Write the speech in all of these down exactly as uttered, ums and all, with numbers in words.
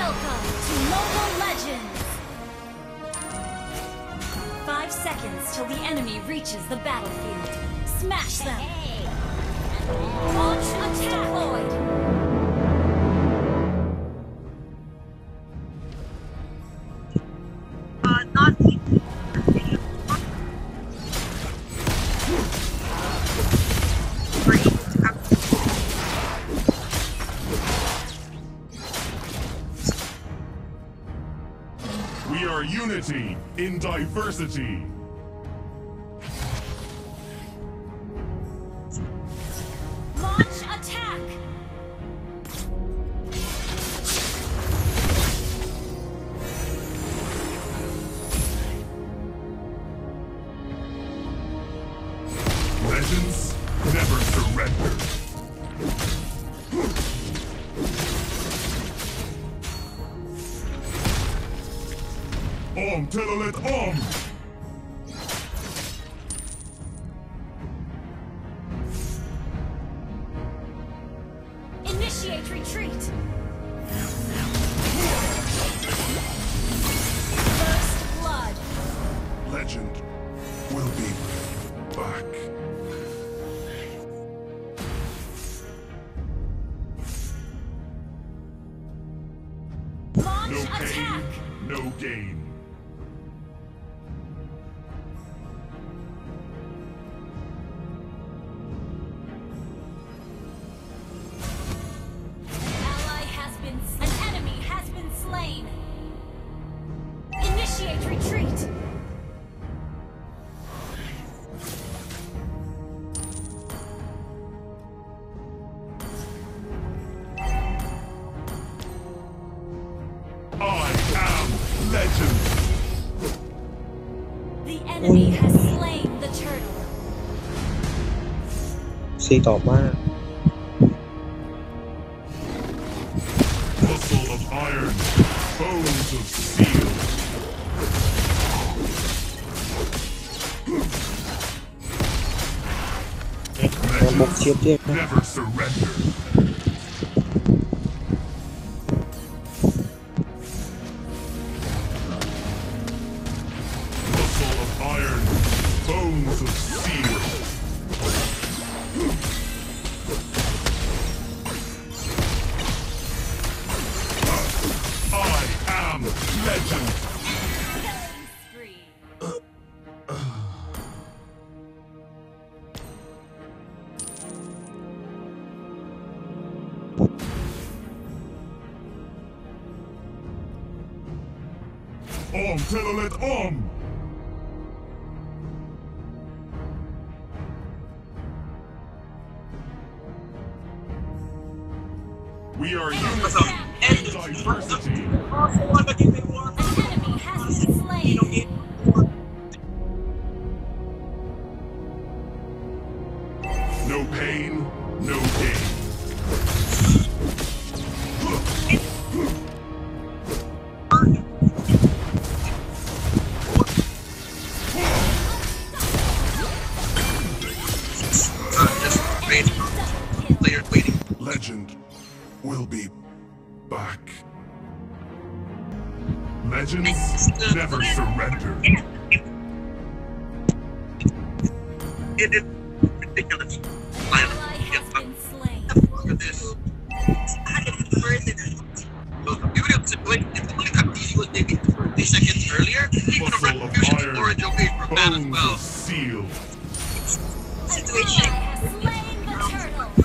Welcome to Mobile Legends! Five seconds till the enemy reaches the battlefield. Smash them! Launch attack deployed! Uh, not We are unity in diversity. Launch attack! Legends never surrender. Om Telolet Om! Initiate retreat! First blood! Legend will be back. Launch No attack! pain, no gain. Ally has been s- An enemy has been slain! Initiate retreat! I am legend. The enemy has slain the turtle. ซีตอบว่า Muscle of iron, bones of steel. ระบบเทียบเทียบ Never surrender. Muscle of iron, bones of steel. I am legend. Killing spree. Om Telolet Om! We are unity in diversity. An enemy has been slain. No pain, no gain. players waiting. Legend will be back. Legends never surrender. It is ridiculous. I Ally has been slain. look at this. So the beauty of the situation, if the only time he was maybe thirty seconds earlier, he could have Muscle run of fusion iron, storage away from that as bones well. of steel. Ally has slain the turtle.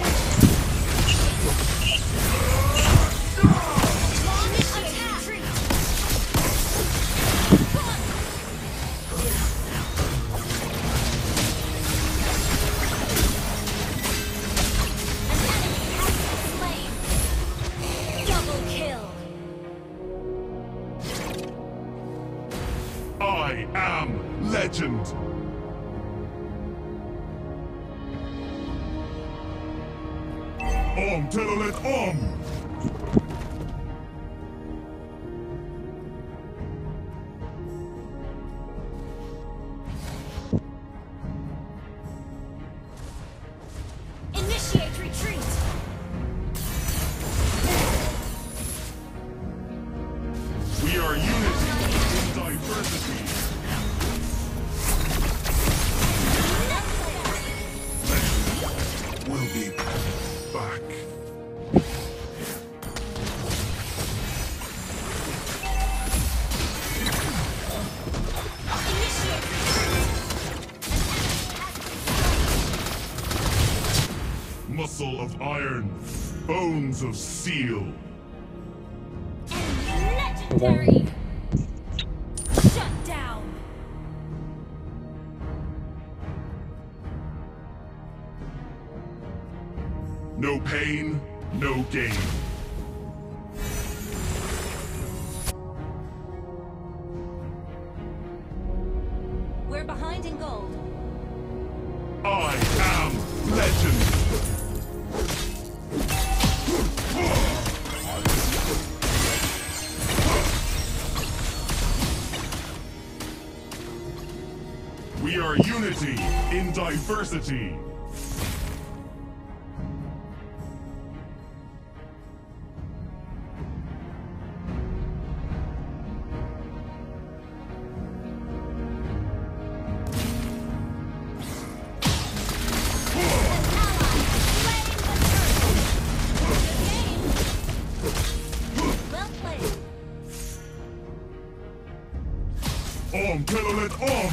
Launch attack. I am legend. Om Telolet Om! Initiate retreat. back. Muscle of iron, bones of steel. Legendary! Shut down! No pain, no gain. We're behind in gold. I am legend. We are unity in diversity. Om Telolet Om!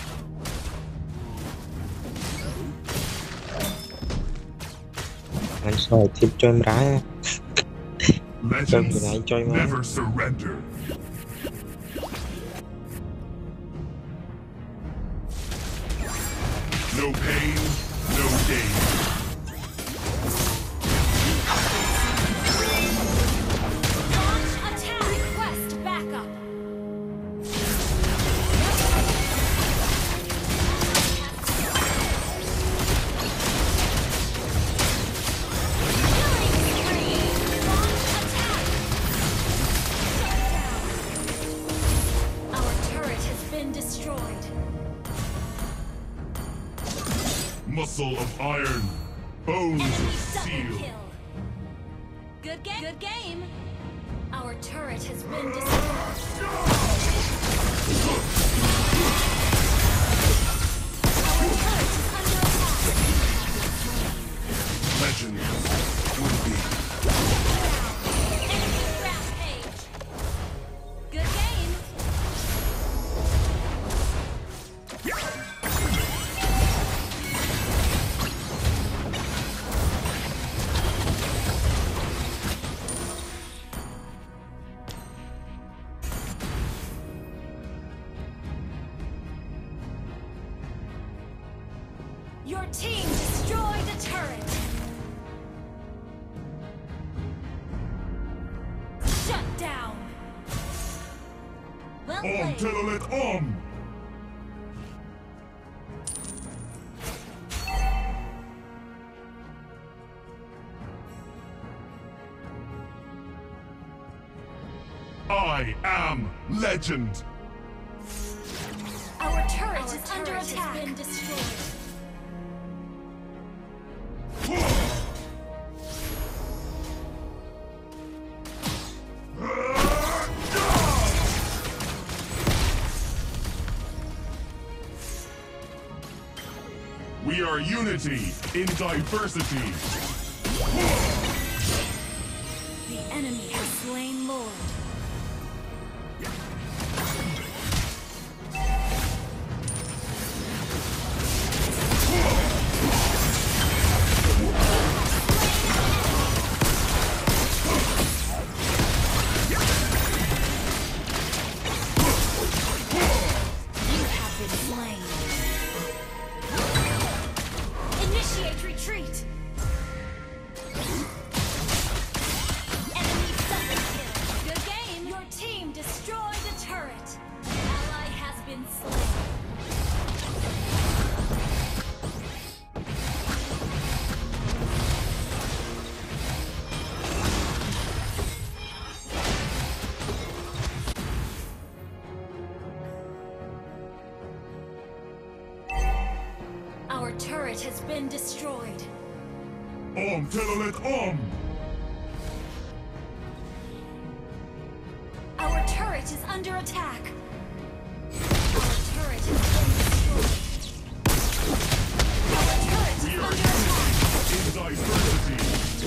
Anh soi tiếp cho em rái. Legends Này cho em never surrender. No pain, no gain. Launch attack! Request backup! Muscle of iron, bones Enemy of double steel. kill. Good game. Good game. Our turret has been destroyed. Our turret is under attack. Legend will be. Enemy rampage. Good game. Your team destroyed a turret! Shut down! Well Om played! Telolet Om! I am legend! Our turret Our is turret under attack! Has been destroyed. We are unity in diversity. The enemy has slain Lord. You have been slain. Initiate retreat! Enemy double kill! Good game! Your team destroyed the turret! Ally has been slain. Our turret has been destroyed. Om Telolet Om! Our turret is under attack. Our turret has been destroyed. Our turret We is are under attack. unity in diversity.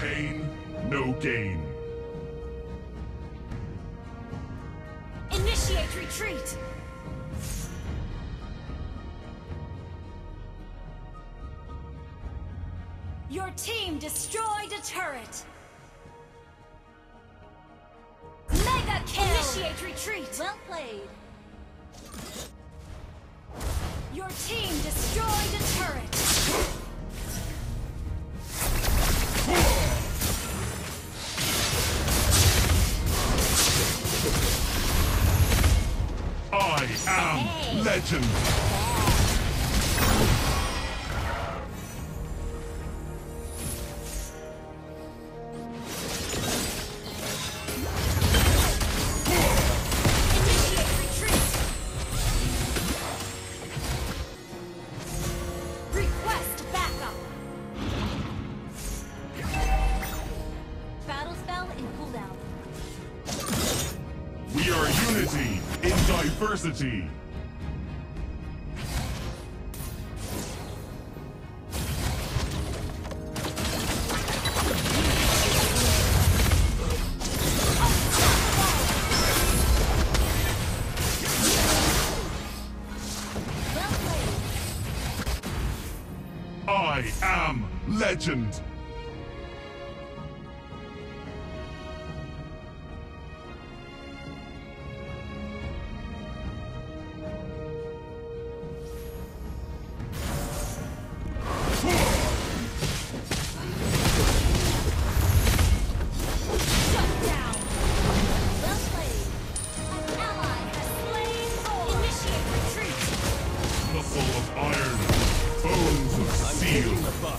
pain, no gain. Initiate retreat! Your team destroyed a turret! Mega kill! Initiate retreat! Well played. Your team destroyed a turret! I am Hey. legend. Initiate retreat! Request backup! Battle spell in cooldown. We are unity in diversity. Well played. I am legend. Shut down! Well played. An ally has slain Thor. Initiate retreat! Muscle of iron, bones of steel.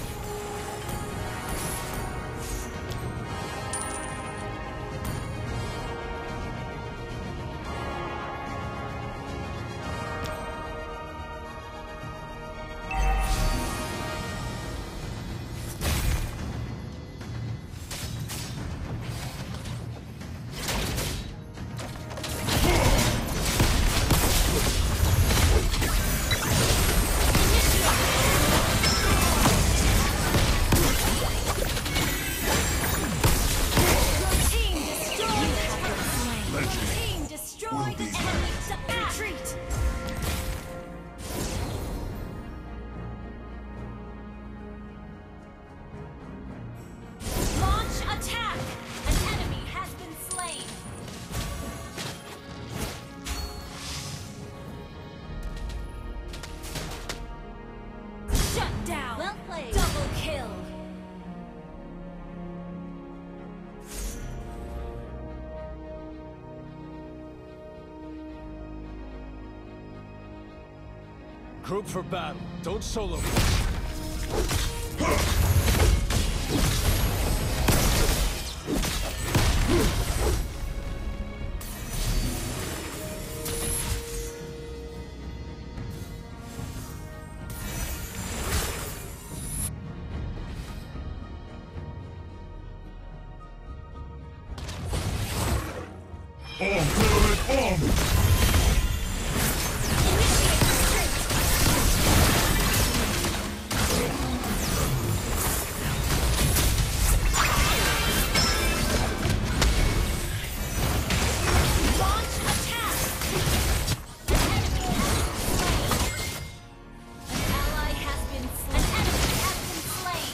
Your team destroyed the turret. Your team destroyed the enemy. Retreat! Launch attack! An enemy has been slain. Shut down! Well played. Double kill! Group for battle. Don't solo. Arm, Pyramid, arm! Launch attack! An ally has been slain. An enemy has been slain.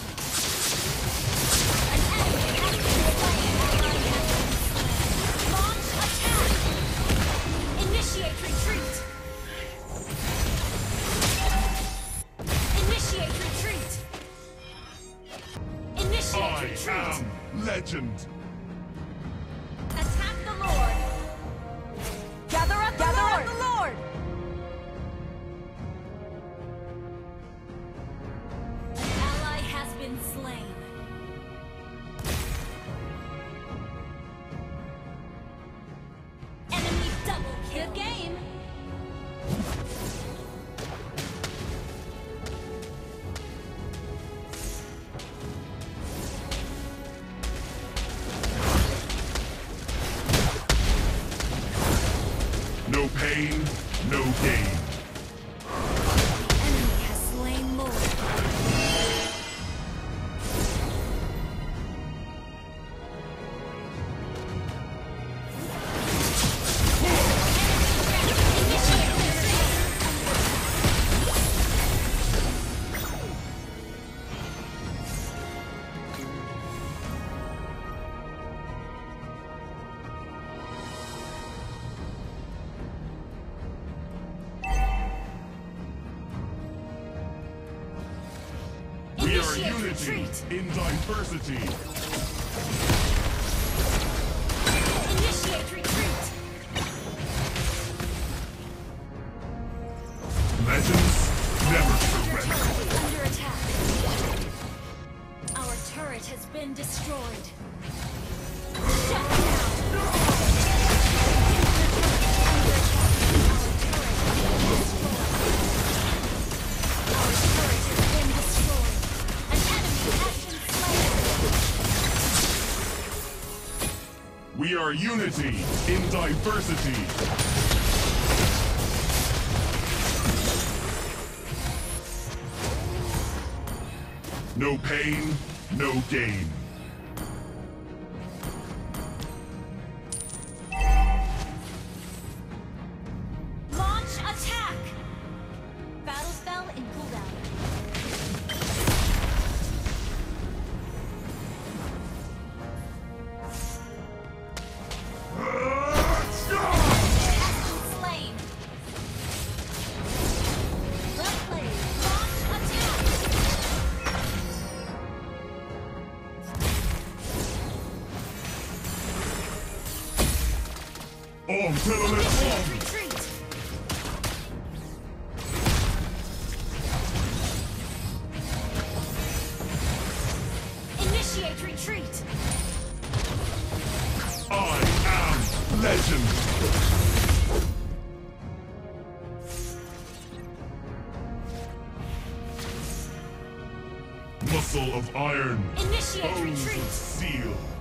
An enemy has been slain. Ally has been slain. Launch attack! Initiate retreat! Initiate retreat! Initiate I retreat! am legend. Attack the Lord! Gather up the Gather Lord! Up the Lord! An ally has been slain. Enemy double kill. Good game. No pain, no gain. Enemy has slain Lord. Unity retreat. in diversity. Initiate retreat. Legends never Your surrender. turret is under attack. Our turret has been destroyed. Shut down. Under attack. Our turret has been destroyed. Our turret has been destroyed. An enemy has been slain. We are unity in diversity. No pain, no gain. Launch attack! Battle spell in cooldown. Slain. Well played. Launch attack! On to the Initiate next retreat! Initiate retreat! I am legend. Muscle of iron, Initiate bones of retreat! steel.